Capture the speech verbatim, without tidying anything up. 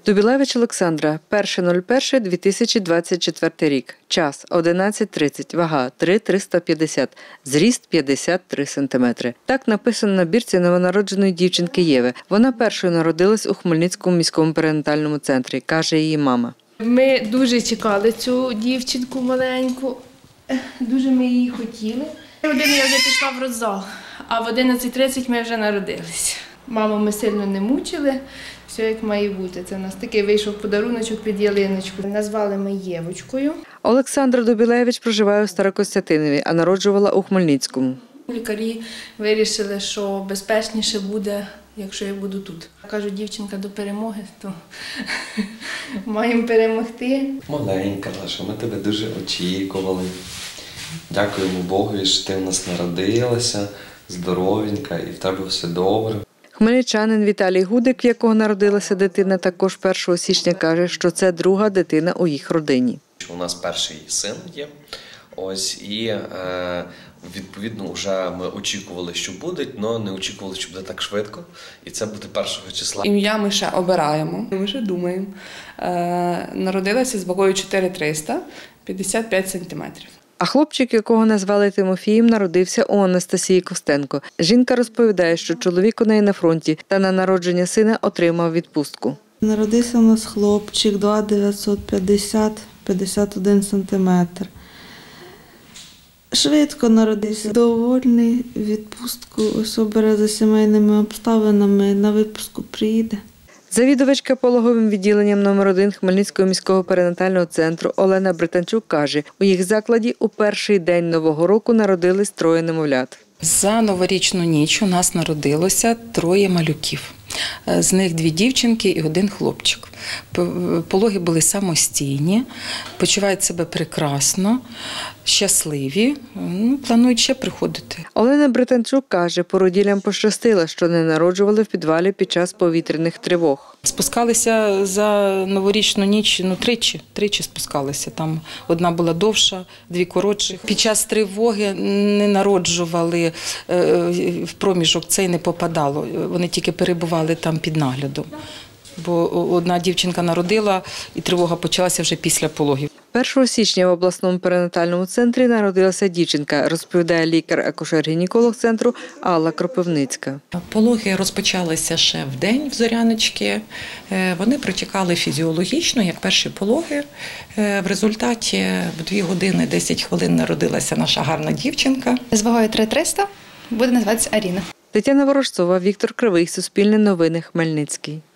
Дубілевич Олександра. перше перше дві тисячі двадцять четвертий рік. Час – одинадцять тридцять. Вага – три триста п'ятдесят. Зріст – п'ятдесят три сантиметри. Так написано на бірці новонародженої дівчинки Єви. Вона першою народилась у Хмельницькому міському перинатальному центрі, каже її мама. Ми дуже чекали цю дівчинку маленьку. Дуже ми її хотіли. В годину я вже пішла в родзал, а в одинадцять тридцять ми вже народились. Маму ми сильно не мучили, все як має бути. Це у нас такий вийшов подаруночок під ялиночку. Назвали ми Євочкою. Олександра Дубілевич проживає у Старокостянтинові, а народжувала у Хмельницькому. Лікарі вирішили, що безпечніше буде, якщо я буду тут. Кажуть, дівчинка до перемоги, то маємо перемогти. Маленька наша, ми тебе дуже очікували. Дякуємо Богові, що ти в нас народилася, здоровенька і в тебе все добре. Хмельничанин Віталій Гудик, в якого народилася дитина, також першого січня каже, що це друга дитина у їх родині. У нас перший син є, ось, і е, відповідно вже ми очікували, що буде, але не очікували, що буде так швидко, і це буде першого числа. Ім'я ми ще обираємо, ми ще думаємо. Е, народилася з вагою чотири триста, п'ятдесят п'ять сантиметрів. А хлопчик, якого назвали Тимофієм, народився у Анастасії Костенко. Жінка розповідає, що чоловік у неї на фронті та на народження сина отримав відпустку. Народився у нас хлопчик, два дев'ятсот п'ятдесят, п'ятдесят один сантиметр. Швидко народився, довольний, відпустку, ось обере за сімейними обставинами, на випуску приїде. Завідувачка пологовим відділенням номер один Хмельницького міського перинатального центру Олена Британчук каже, у їх закладі у перший день Нового року народились троє немовлят. За новорічну ніч у нас народилося троє малюків. З них дві дівчинки і один хлопчик. Пологи були самостійні, почувають себе прекрасно, щасливі, ну, планують ще приходити. Олена Британчук каже, породіллям пощастило, що не народжували в підвалі під час повітряних тривог. Спускалися за новорічну ніч, ну тричі, тричі спускалися. Там одна була довша, дві коротші. Під час тривоги не народжували, в проміжок цей не попадало, вони тільки перебували там під наглядом. Бо одна дівчинка народила і тривога почалася вже після пологів. першого січня в обласному перинатальному центрі народилася дівчинка, розповідає лікар-акушер-гінеколог центру Алла Кропивницька. Пологи розпочалися ще в день в Зоряночки. Вони протікали фізіологічно, як перші пологи. В результаті в дві години десять хвилин народилася наша гарна дівчинка. З вагою три триста буде називатися Аріна. Тетяна Ворожцова, Віктор Кривий, Суспільне новини, Хмельницький.